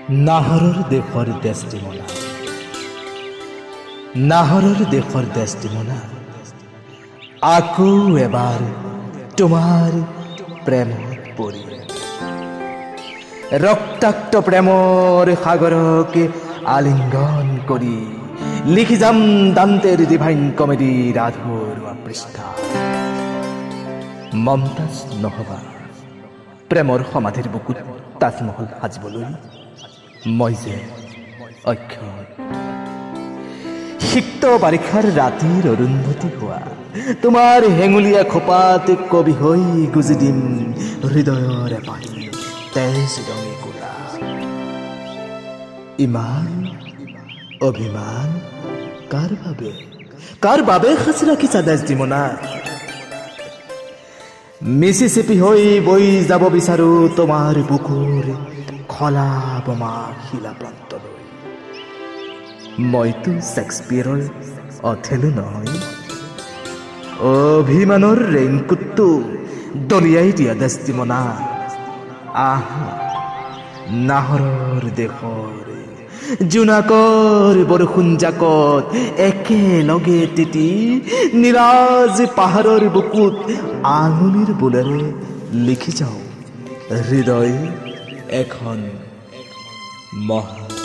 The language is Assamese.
নাহৰৰ দেশৰ দেশটিমনা, নাহৰৰ দেশৰ দেশটিমনা, আকৌ এবাৰ তোমাৰ প্ৰেমত পৰি ৰক্তাক্ত প্ৰেমৰ সাগৰকে আলিংগন কৰি লিখি যাম দান্তেৰ ডিভাইন কমেডিৰ আধৰুৱা পৃষ্ঠা। মমতাজ নহবা প্ৰেমৰ সমাধিৰ বুকুত তাজমহল সাজিবলৈ মই যে অক্ষয়। সিক্ত বাৰিষাৰ ৰাতিৰ অৰুন্ধতী হোৱা তোমাৰ হেঙুলীয়া খোপাত কবি হৈ গুজি দিম হৃদয়ৰ এপাহি তেজ ৰঙী কোলা। ইমান অভিমান কাৰ বাবে সাঁচি ৰাখিছা দেশটিমনা? মিচিচিপি হৈ বৈ যাব বিচাৰো তোমাৰ বুকুৰ খলা বোমা শিলা প্ৰান্তলৈ। মইতো শ্বেক্সপিয়েৰৰ অথেলো নহয়, অভিমানৰ ৰেইনকোটটো দলিয়াই দিয়া দেশটিমনা। আহা নাহৰৰ দেশৰ জোনাকৰ বৰষুণ জাকত একেলগে তিতি নীলাজ পাহাৰৰ বুকুত আঙুলিৰ বোলেৰে লিখি যাওঁ হৃদয় এখন মহা